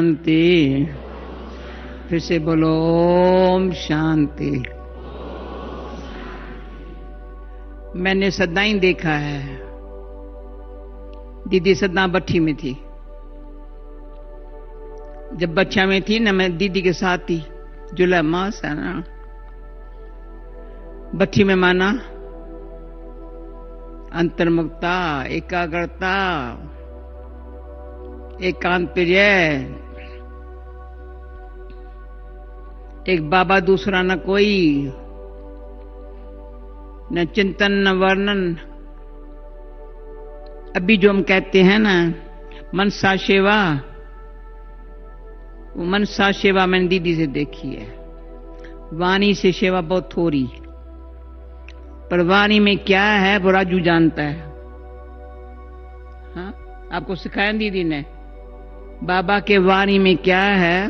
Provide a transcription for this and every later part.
शांति। फिर से बोलो ओम शांति। मैंने सदा ही देखा है, दीदी सदा भट्ठी में थी। जब बच्चा में थी ना, मैं दीदी के साथ थी। जुलाई मास है ना, भट्ठी में माना अंतर्मुखता, एकाग्रता, एकांत प्रिय, एक बाबा दूसरा न कोई, न चिंतन न वर्णन। अभी जो हम कहते हैं ना मनसा सेवा, वो मनसा सेवा मैंने दीदी से देखी है। वाणी से सेवा बहुत थोड़ी, पर वाणी में क्या है वो राजू जानता है। हाँ, आपको सिखाया दीदी ने बाबा के वाणी में क्या है,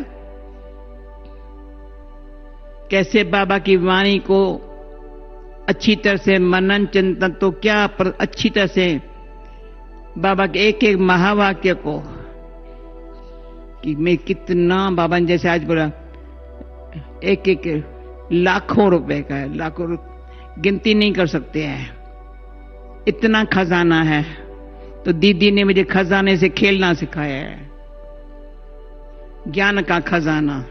कैसे बाबा की वाणी को अच्छी तरह से मनन चिंतन, तो क्या पर अच्छी तरह से बाबा के एक एक महावाक्य को, कि मैं कितना बाबा ने जैसे आज बोला एक एक लाखों रुपए का है, लाखों गिनती नहीं कर सकते हैं, इतना खजाना है। तो दीदी ने मुझे खजाने से खेलना सिखाया है, ज्ञान का खजाना।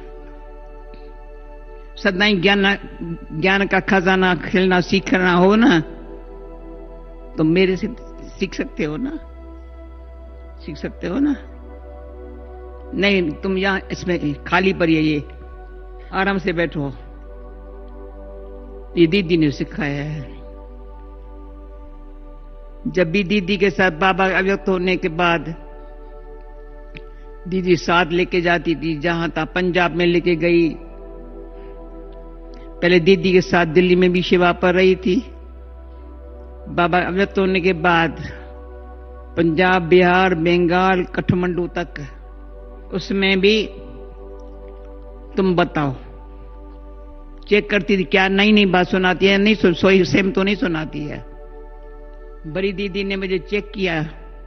सदा ही ज्ञान का खजाना खेलना सीखना हो ना, तो मेरे से सीख सकते हो ना, सीख सकते हो ना। नहीं, तुम यहां इसमें खाली पर ये आराम से बैठो, ये दीदी ने सिखाया है। जब भी दीदी के साथ बाबा अव्यक्त होने के बाद दीदी साथ लेके जाती थी, जहां था पंजाब में लेके गई। पहले दीदी के साथ दिल्ली में भी सेवा पर रही थी। बाबा अव्यक्त होने के बाद पंजाब, बिहार, बंगाल, काठमांडू तक, उसमें भी तुम बताओ चेक करती थी क्या नई नई बात सुनाती है, नहीं सोई सेम तो नहीं सुनाती है। बड़ी दीदी ने मुझे चेक किया,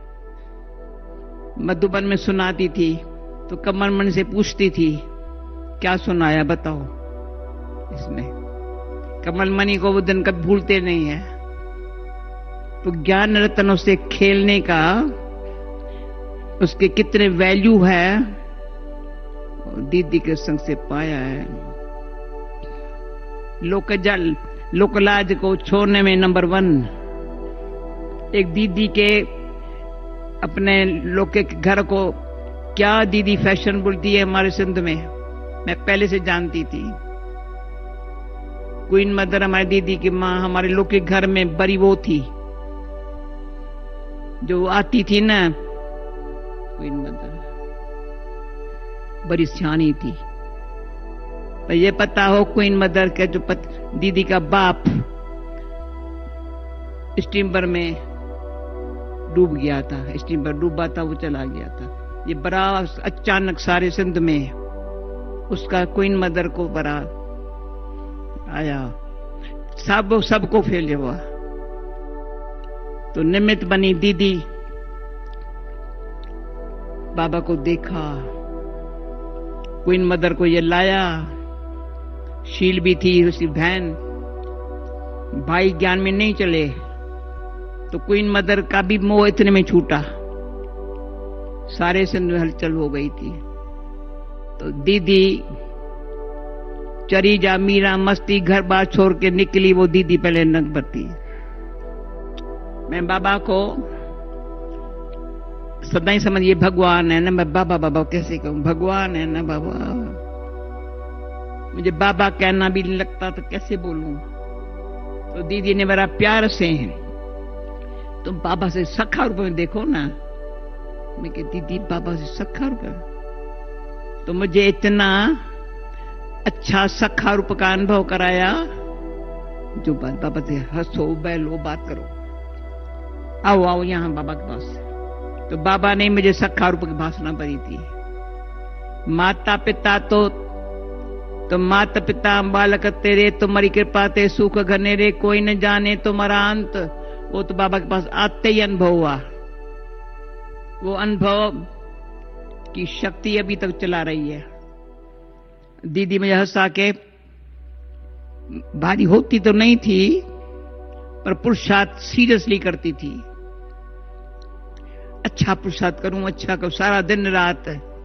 मधुबन में सुनाती थी तो कमल मन से पूछती थी क्या सुनाया बताओ। इसमें कमल मणि को वो दिन कभी भूलते नहीं है। तो ज्ञान रत्नों से खेलने का, उसके कितने वैल्यू है, दीदी के संग से पाया है। लोकलाज को छोड़ने में नंबर 1। एक दीदी के अपने लोग के घर को क्या दीदी फैशन बोलती है हमारे सिंध में, मैं पहले से जानती थी। क्वीन मदर हमारी दीदी की माँ, हमारे लोग के घर में बड़ी वो थी जो आती थी ना, क्वीन मदर बड़ी सियानी थी। पर ये पता हो क्वीन मदर के जो दीदी का बाप स्टीमर में डूब गया था, स्टीमर डूबा था, वो चला गया था। ये बड़ा अचानक सारे सिंध में उसका क्वीन मदर को बड़ा आया, सबको फैले हुआ। तो निमित्त बनी दीदी, बाबा को देखा, क्वीन मदर को ये लाया। शील भी थी उसकी बहन, भाई ज्ञान में नहीं चले, तो क्वीन मदर का भी मोह इतने में छूटा, सारे सिंध में हलचल हो गई थी। तो दीदी चरी जा मीरा मस्ती, घर बार छोड़ के निकली वो दीदी पहले नगबती। मैं बाबा को सदा ही समझ, ये भगवान है ना, मैं बाबा बाबा कैसे कहूं, भगवान है ना बाबा। मुझे बाबा कहना भी नहीं लगता तो कैसे बोलूं। तो दीदी ने बड़ा प्यार से, तुम बाबा से सखा रूप में देखो ना। मैं कहती दीदी बाबा से सखा रूप, तो मुझे इतना अच्छा सखा रूप का अनुभव कराया, जो बाबा से हंसो बैलो बात करो, आओ आओ यहां बाबा के पास। तो बाबा ने मुझे सखा रूप की भाषणा भरी थी। माता पिता तो माता पिता बालक तेरे, तुम्हारी कृपा ते सुख घनेरे, कोई न जाने तुम्हारा अंत। वो तो बाबा के पास आते ही अनुभव हुआ। वो अनुभव की शक्ति अभी तक चला रही है। दीदी मुझे हंसा के, भारी होती तो नहीं थी पर पुरुषार्थ सीरियसली करती थी। अच्छा पुरुषार्थ करूं, अच्छा करूं, सारा दिन रात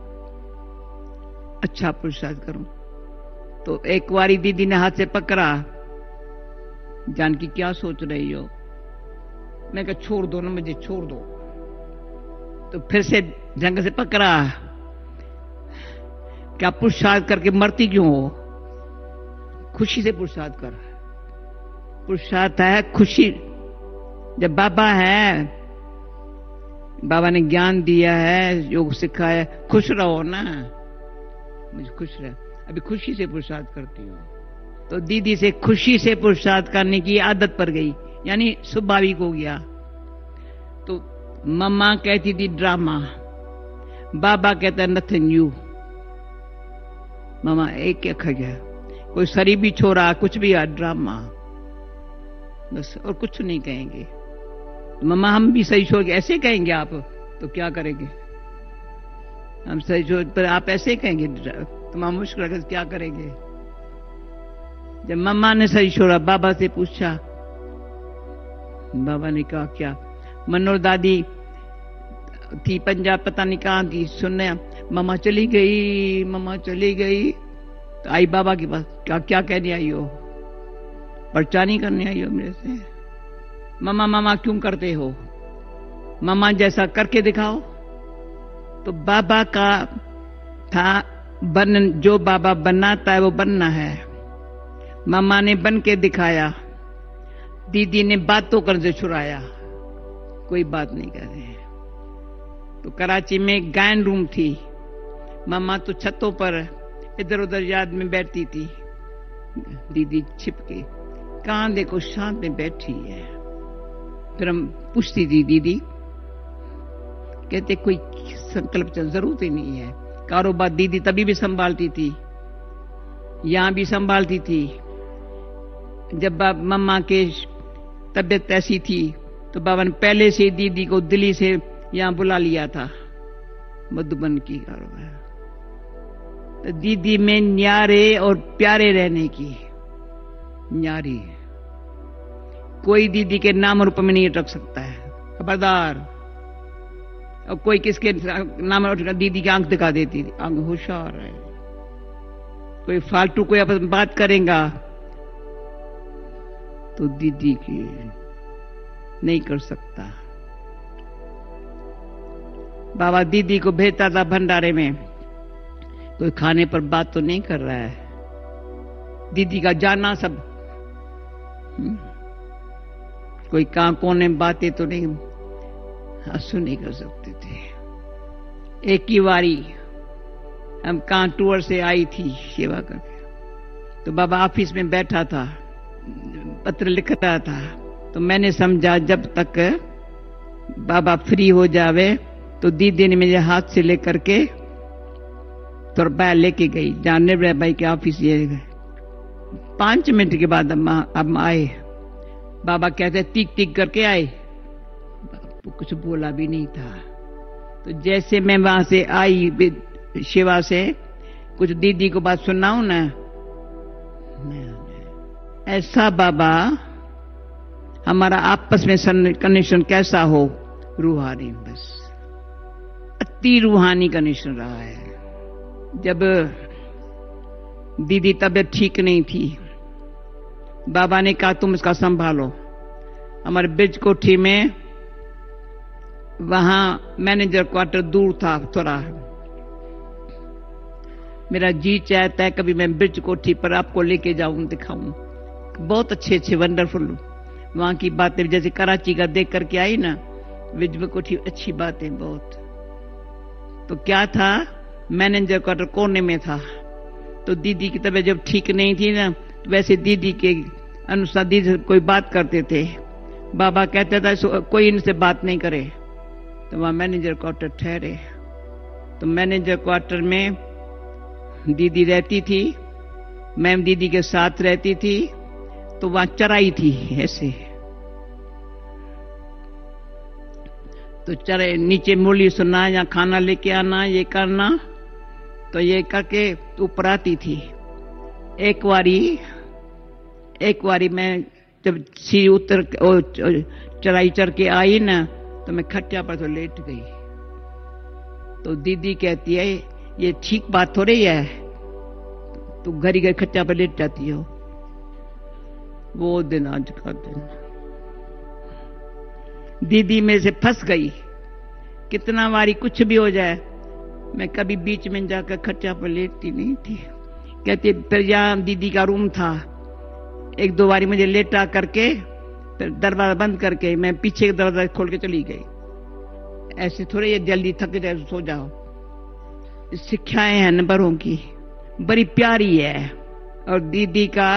अच्छा पुरुषार्थ करूं। तो एक बारी दीदी ने हाथ से पकड़ा, जानकी क्या सोच रही हो? मैं कहा छोड़ दो ना, मुझे छोड़ दो। तो फिर से जंग से पकड़ा, क्या पुरुषार्थ करके मरती क्यों हो? खुशी से पुरुषार्थ कर। पुरुषार्थ है खुशी। जब बाबा है, बाबा ने ज्ञान दिया है, योग सिखाया, खुश रहो ना। मुझे खुश रह, अभी खुशी से पुरुषार्थ करती हूँ। तो दीदी से खुशी से पुरुषार्थ करने की आदत पड़ गई, यानी स्वाभाविक हो गया। तो मम्मा कहती थी ड्रामा, बाबा कहता नथिंग न्यू। मामा एक क्या खा गया, कोई शरीर भी छोड़ा, कुछ भी ड्रामा, बस और कुछ नहीं कहेंगे। मम्मा हम भी सही छोड़ के ऐसे कहेंगे आप तो क्या करेंगे? हम सही छोड़ पर आप ऐसे कहेंगे तो मां मुश्किल क्या करेंगे? जब मम्मा ने सही छोड़ा, बाबा से पूछा, बाबा ने कहा क्या? मनोहर दादी थी पंजाब, पता नहीं कहां थी, सुनने मम्मा चली गई, मम्मा चली गई। तो आई बाबा के पास, क्या क्या कहने आई हो? परचानी करने आई हो मेरे से? मम्मा मम्मा क्यों करते हो? मम्मा जैसा करके दिखाओ। तो बाबा का था बन, जो बाबा बनाता है वो बनना है। मम्मा ने बन के दिखाया, दीदी ने बातों कर से छुड़ाया, कोई बात नहीं कर रहे। तो कराची में गायन रूम थी, मम्मा तो छतों पर इधर उधर याद में बैठती थी, दीदी छिप के, कहां देखो शांत में बैठी है। फिर हम पूछती थी दीदी, कहते कोई संकल्प जरूरत ही नहीं है। कारोबार दीदी तभी भी संभालती थी, यहां भी संभालती थी। जब मम्मा के तबीयत ऐसी थी तो बाबा ने पहले से दीदी को दिल्ली से यहां बुला लिया था, मधुबन की कारोबार। तो दीदी में न्यारे और प्यारे रहने की, न्यारी, कोई दीदी के नाम रूप में नहीं रख सकता है, खबरदार। और कोई किसके नाम दीदी की आंख दिखा देती थी, आंख होशियार है। कोई फालतू कोई आपस में बात करेगा तो दीदी की नहीं कर सकता। बाबा दीदी को भेजता था भंडारे में, कोई खाने पर बात तो नहीं कर रहा है। दीदी का जाना सब, कोई कहां कोने बातें तो नहीं, हंसू नहीं कर सकते थे। एक ही बारी हम कहां टूर से आई थी सेवा करके, तो बाबा ऑफिस में बैठा था, पत्र लिख रहा था। तो मैंने समझा जब तक बाबा फ्री हो जावे, तो दीदी ने मेरे हाथ से लेकर के तो बाहर लेके गई, जानने भाई के ऑफिस। ये 5 मिनट के बाद हम आए, बाबा कहते टीक टीक करके आए, कुछ बोला भी नहीं था। तो जैसे मैं वहां से आई सेवा से, कुछ दीदी को बात सुनाऊं ना, ऐसा बाबा हमारा आपस में कनेक्शन कैसा हो, रूहानी, बस अति रूहानी कनेक्शन रहा है। जब दीदी तबीयत ठीक नहीं थी, बाबा ने कहा तुम इसका संभालो। हमारे ब्रिज कोठी में, वहां मैनेजर क्वार्टर दूर था थोड़ा। मेरा जी चाहता है कभी मैं ब्रिज कोठी पर आपको लेके जाऊं, दिखाऊं। बहुत अच्छे अच्छे वंडरफुल वहां की बातें, जैसे कराची का देख करके आई ना, ब्रिज कोठी अच्छी बातें बहुत। तो क्या था, मैनेजर क्वार्टर कोने में था। तो दीदी की तबीयत जब ठीक नहीं थी ना, तो वैसे दीदी के अनुसार दीदी से कोई बात करते थे। बाबा कहता था कोई इनसे बात नहीं करे। तो वहां मैनेजर क्वार्टर ठहरे। तो मैनेजर क्वार्टर में दीदी रहती थी, मैम दीदी के साथ रहती थी। तो वहां चराई थी ऐसे। तो चले नीचे मुरली सुनना या खाना लेके आना, ये करना, तो ये करके ऊपर आती थी। एक बारी मैं जब सीढ़ी उतर चढ़ाई चढ़ के आई ना, तो मैं खटिया पर तो लेट गई। तो दीदी कहती है ये ठीक बात हो रही है, तू घड़ी घड़ी खटिया पर लेट जाती हो। वो दिन आज का दिन, दीदी मेरे से फंस गई। कितना बारी कुछ भी हो जाए, मैं कभी बीच में जाकर खटिया पर लेटती नहीं थी। कहती फिर यहाँ दीदी का रूम था, एक दो बारी मुझे लेटा करके फिर दरवाजा बंद करके मैं पीछे का दरवाजा खोल के चली गई। ऐसे थोड़े ये जल्दी थक जाए सो जाओ। शिक्षाएं हैं न बड़ों की, बड़ी प्यारी है। और दीदी का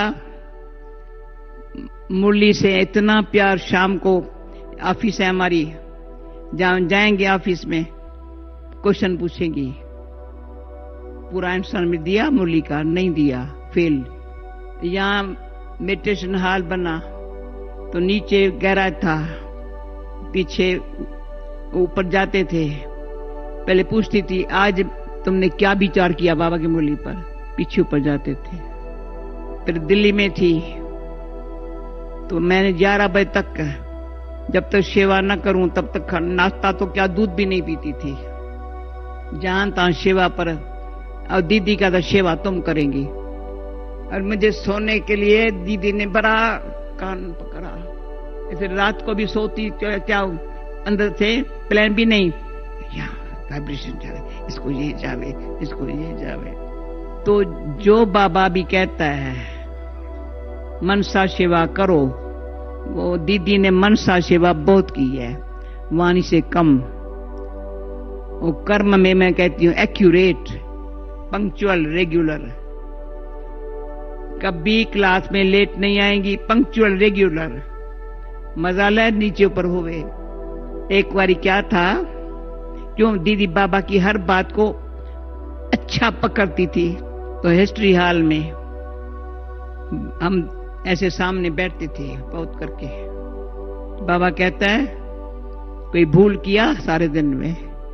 मुरली से इतना प्यार। शाम को ऑफिस है हमारी, जहां जाएंगे ऑफिस में क्वेश्चन पूछेंगी, पूरा आंसर में दिया मुरली का, नहीं दिया फेल। यहाँ मेडिटेशन हॉल बना तो नीचे गैराज था, पीछे ऊपर जाते थे। पहले पूछती थी आज तुमने क्या विचार किया बाबा की मुरली पर, पीछे ऊपर जाते थे। फिर दिल्ली में थी तो मैंने 11 बजे तक, जब तक सेवा न करूं तब तक नाश्ता तो क्या दूध भी नहीं पीती थी। जहां तहां सेवा पर। और दीदी का तो सेवा तुम करेंगी। और मुझे सोने के लिए दीदी ने बड़ा कान पकड़ा। ऐसे रात को भी सोती क्या अंदर से प्लान भी नहीं, वाइब्रेशन जावे, इसको ये जावे, इसको ये जावे। तो जो बाबा भी कहता है मनसा सेवा करो, वो दीदी ने मनसा सेवा बहुत की है, वाणी से कम। वो कर्म में मैं कहती हूँ एक्यूरेट, पंक्चुअल, रेगुलर। कभी क्लास में लेट नहीं आएंगी, पंक्चुअल, रेगुलर। मजाला नीचे ऊपर होवे। एक बारी क्या था, क्यों दीदी बाबा की हर बात को अच्छा पकड़ती थी। तो हिस्ट्री हॉल में हम ऐसे सामने बैठते थे बहुत करके। बाबा कहता है कोई भूल किया सारे दिन में?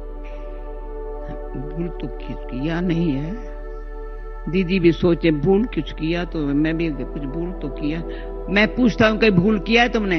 भूल तो किया नहीं है। दीदी भी सोचे भूल कुछ किया, तो मैं भी कुछ भूल तो किया। मैं पूछता हूं कोई भूल किया है तुमने?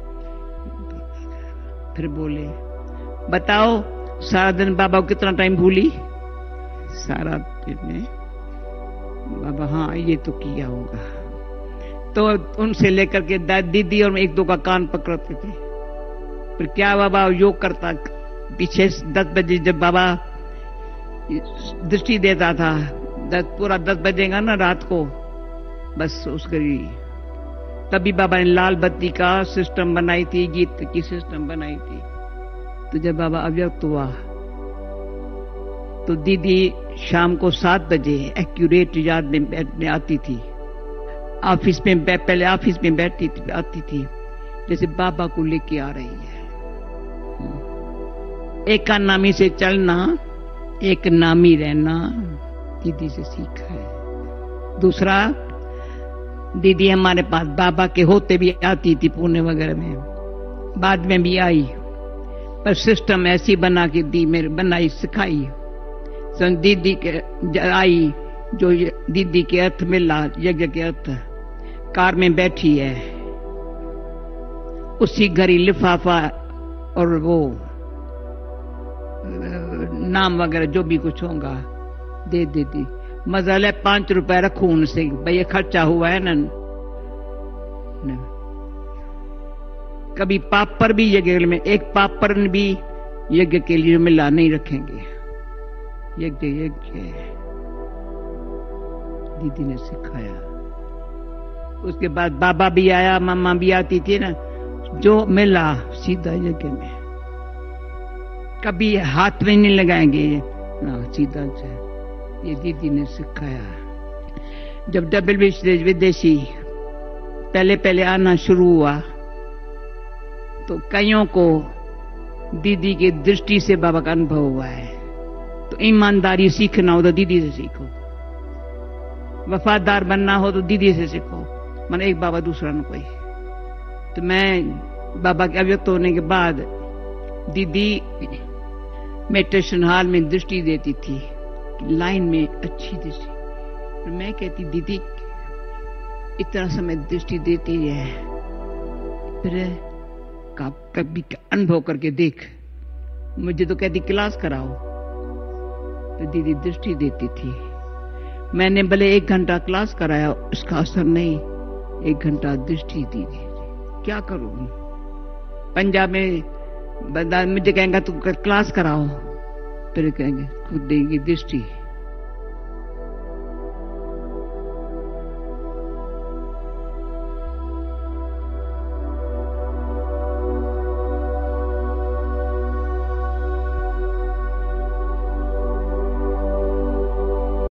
फिर बोले बताओ सारा दिन बाबा को कितना टाइम भूली? सारा दिन में बाबा हाँ ये तो किया होगा। तो उनसे लेकर के दीदी और एक दो का कान पकड़ते थे। फिर क्या बाबा योग करता पीछे 10 बजे जब बाबा दृष्टि देता था, पूरा 10 बजेगा ना रात को, बस उसकी तभी बाबा ने लाल बत्ती का सिस्टम बनाई थी, गीत की सिस्टम बनाई थी। तो जब बाबा अव्यक्त हुआ तो दीदी शाम को 7 बजे एक्यूरेट याद में आती थी। ऑफिस में पहले ऑफिस में बैठती थी, आती थी जैसे बाबा को लेके आ रही है। एक का नामी से चलना, एक नामी रहना दीदी से सीखा है। दूसरा, दीदी हमारे पास बाबा के होते भी आती थी पुणे वगैरह में, बाद में भी आई, पर सिस्टम ऐसी बना के दी, मेरे बनाई सिखाई। दीदी के आई जो दीदी के अर्थ मिला, यज्ञ के अर्थ, कार में बैठी है, उसी घड़ी लिफाफा और वो नाम वगैरह जो भी कुछ होगा दे देती। मजाल है 5 रुपए रखू उनसे, भाई ये खर्चा हुआ है ना। कभी पापड़ भी यज्ञ में, एक पापड़ भी यज्ञ के लिए मिला नहीं रखेंगे। यज्ञ यज्ञ दीदी ने सिखाया। उसके बाद बाबा भी आया, मम्मा भी आती थी ना, जो मिला सीधा यज्ञ में, कभी हाथ में नहीं लगाएंगे ना, सीधा से। ये दीदी ने सिखाया। जब डबल विदेशी पहले पहले आना शुरू हुआ तो कईयों को दीदी की दृष्टि से बाबा का अनुभव हुआ है। तो ईमानदारी सीखना हो तो दीदी से सीखो, वफादार बनना हो तो दीदी से सीखो, मन एक बाबा दूसरा न कोई। तो मैं बाबा के अव्यक्त होने के बाद दीदी मैं ट्यूशन हॉल में दृष्टि देती थी, लाइन में अच्छी दृष्टि, और मैं कहती दीदी इतना समय दृष्टि देती है, फिर कभी अनुभव करके देख। मुझे तो कहती क्लास कराओ, तो दीदी दृष्टि देती थी। मैंने भले 1 घंटा क्लास कराया, उसका असर नहीं, 1 घंटा दृष्टि दी। क्या करूं? पंजाब में बंदा मुझे कहेंगे तुम क्लास कराओ, फिर कहेंगे खुद देंगी दृष्टि।